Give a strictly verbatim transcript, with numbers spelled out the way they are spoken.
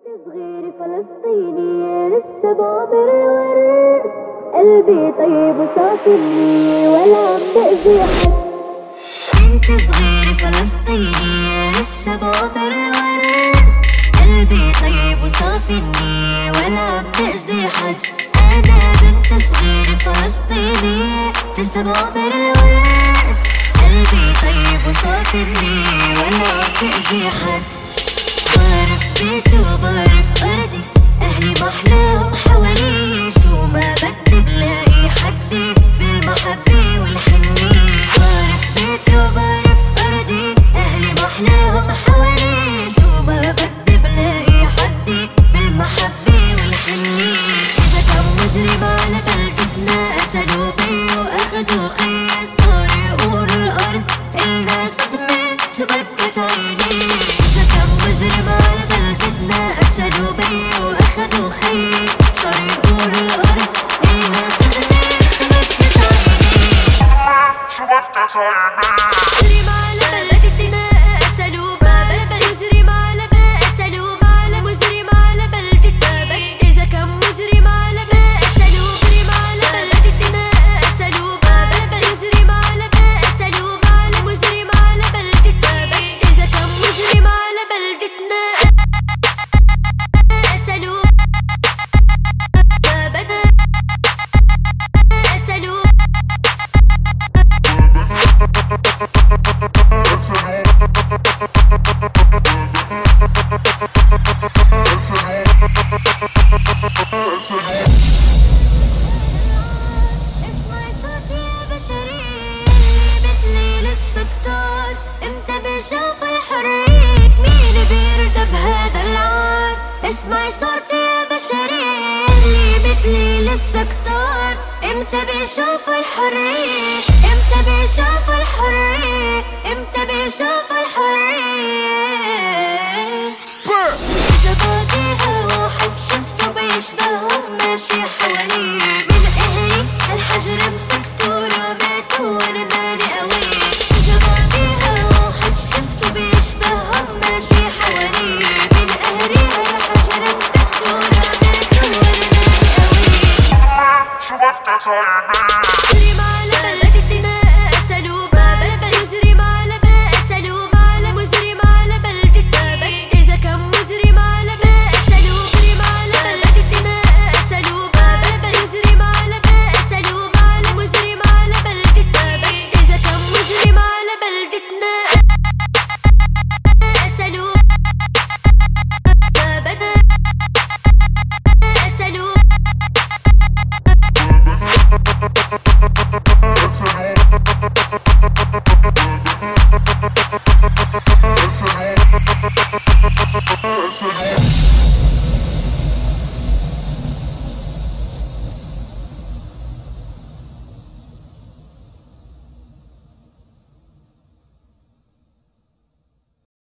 صغير فلسطيني لسه بعبر الورد، قلبي طيب وصافي النية ولا عم بأذي حد. بنت صغير فلسطيني لسه بعبر الورد، قلبي طيب وصافي النية ولا عم بأذي حد. أنا بنت صغير فلسطيني لسه بعبر الورد، قلبي طيب وصافي النية ولا عم بأذي حد. بعرف بيتي وبعرف أرضي، أهلي محلاهم حوالي، شو ما بدي بلاقي حدي بالمحبة والحنية. بعرف بيتي وبعرف أرضي، أهلي محلاهم حوالي، شو ما بدي بلاقي حدي بالمحبة والحنية. إذا كان مجرم على بلدتنا قتلوا بي وأخدوا خي، صار يقولوا الأرض إلنا صدمة شو بكت عيني. إذا كان مجرم على بلدتنا قتلوا بي وأخدوا خي، صار يقولوا الأرض إلنا صدمة شو بكت عيني. شو بكت عيني. مجرم على بلد الدماء قتلوا بابا، مجرم على ما قتلوا معنا، مجرم على بلدتنا. إذا كان مجرم على ما قتلوا، مجرم على بلد الدماء قتلوا بابا، مجرم على ما قتلوا معنا، مجرم على بلدتنا. إذا كان مجرم على بلدتنا قتلوا بابا، قتلوا اسمعي صوتي يا بشرية، مثلي لسه كتار، امتى بشوف الحرية، مين بيرضى بهذا العار. اسمعي صوتي يا بشرية، مثلي لسه كتار، امتى بشوف الحرية، امتى بشوف الحرية، امتى بشوف الحرية.